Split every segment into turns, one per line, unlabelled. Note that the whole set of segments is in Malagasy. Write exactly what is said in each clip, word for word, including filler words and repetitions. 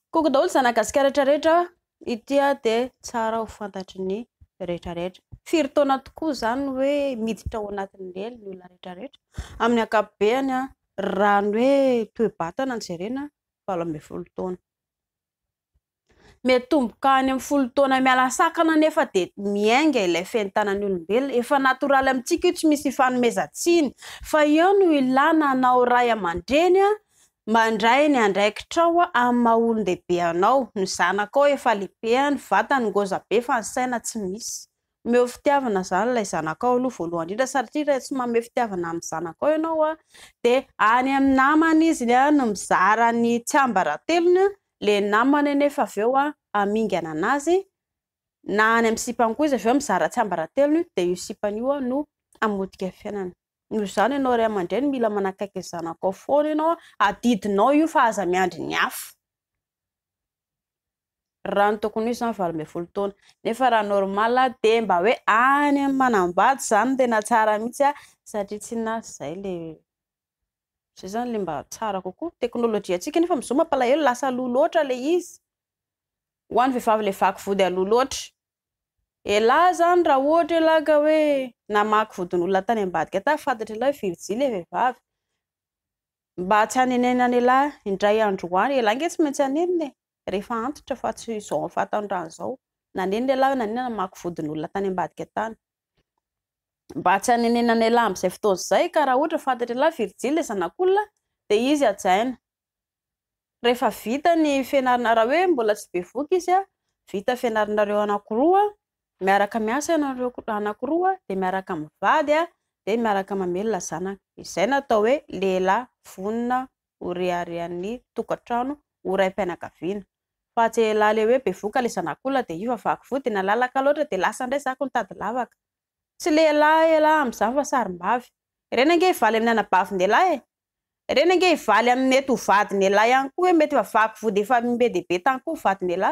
Koko daholo zanakasika rehetrarehetra itya de tsara ho fantatry ny rehetrarehetra. Firy taona tokoa zany hoe miditra ao anatin'ny lely ny olona rehetrarehetra. Amin'ny ankapobeny raha ny hoe toe-batana ny jerena valo ambin'ny folo taona. Metomboka any amin'ny folo taona miala sakana nefa de miainga ilay fiaintanan'ny olombelona. Efa natoraly amintsika io tsy misy fanomezan-tsiny fa eo no ilana anao ray aman-dreny mandray ny andraikitrao amin'ny maha-olon-dehibe anao. Ny zanakao efa lehibe, ny vatany ngeza be fa ny saina tsy misy. Omeo fitiavana zany ilay zanakao aloha voalohany indrindra satria raha tsy manome fitiavana amin'ny zanakao ianao de any amin'ny namany izy no mizara ny tsiambaratelony, le namany nefa avy eo amingana anazy, na any amin'ny sipany koa izy avy eo mizara tsiambaratelony de io sipany io no amodika fiainana. Noho izany ianao ray aman-dreny mila manakaiky ny zanakao foana ianao, adidinao io fa aza miandry ny hafa. Raha ny tokony ho izy zany valo ambin'ny folo taona. Nefa raha normal de mba hoe any amin'ny manambady zany tena tsara mihitsy satria tsy nazy zay le zay zany le mba tsara kokoa. Teknôlôjia antsika nefa amin'izao mampalahelo, lasa loha loatra le izy. Ho an'ny vehivavy le vaky vody aloha loatra. Elahy zany raha ohatra elahy ka hoe namaky vodin'olona tany ambadika tany fantatra elahy virjy le vehivavy. Mba tsy hanenena ny elahy indray androany, elahy nge tsy maintsy hanenina rehefa antitra fa tsy izao fantany raha izao. Nanenina elahy nanenina namaky vodin'olona tany ambadika tany. Mba tsy hanenena ny elahy amin'izay fotoana izay ka raha ohatra fantatra elahy virjy le zanak'olona de izy hajaina. Rehefa vita ny fianarana, raha hoe mbola tsy be voky izy vita fianaranareo anankiroa, miaraka miasa ianareo anankiroa de miaraka mivady de miaraka mamelona zanaka. Izay natao hoe lehilahy vonona ho reharehan'ny tokantrano ho raim-pianakaviana. Fa tsy elahy le hoe be voka le zanak'olona de io fa vaky vody nalalaka loatra de lasa indray zako nitady lavaka. Tsy lehilahy elahy amin'izany fa sarim-bavy. Ireny ange hivaly amin'ny anabavin' elahy. Ireny ange hivaly amin'ny mety ho vadin' elahy ihany koa, mety efa vaky vody efa be dia be tany koa vadin' elahy.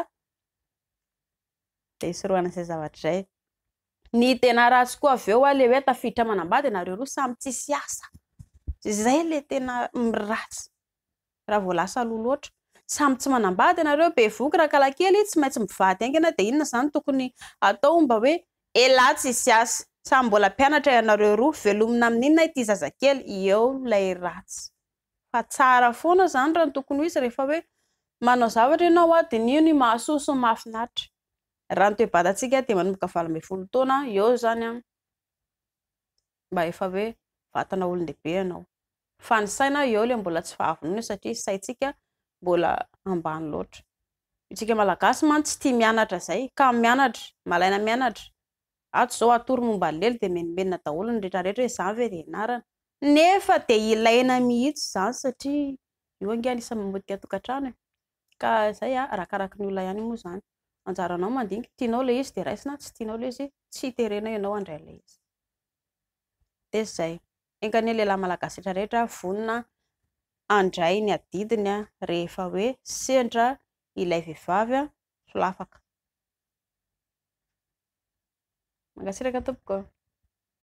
De isorohana izay zavatra izay. Ny tena ratsy koa avy eo le hoe tafiditra manambady ianareo roa samy tsisy asa. Izay le tena ratsy. Raha vao lasa loha loatra. Samy tsy manambady ianareo, be voky raha kalakely tsy maintsy mivady aingana de inona zany tokony atao mba hoe elahy tsisy asa. Samy mbola mpianatra ianareo roa, velomina amin'inona ity zazakely, eo ilay ratsy. Fa tsara foana zany raha ny tokony ho izy rehefa hoe manao zavatra ianao de io ny mahasoa sy mahafinaritra. Raha ny toe-batantsika dia manomboka valo ambin'ny folo taona eo zany mba efa hoe vatana olon-dehibe ianao. Fa ny saina eo le mbola tsy fahavonona satria saintsika mbola ambany loatra. Isika malagasy mantsy tsy tia mianatra zay, ka mianatra, malaina mianatra. Ato zao atory momba ny lely de menomenona daholo ny rehetrarehetra hoe zany ve ianarana. Nefa de ilaina mihitsy zany satria io ange anisany mamodika tokantrano. Ka zay arakaraky ny olona ihany moa zany. Anjaranao mandinika, tianao le izy de raisina, tsy tianao le izy tsy terena ianao andray le izy. De zay. Enkan'ny lehilahy malagasy rehetrarehetra vonona andray ny adidiny rehefa hoe sendra ilay vehivavy solafaka. Mangasiraka tompoko.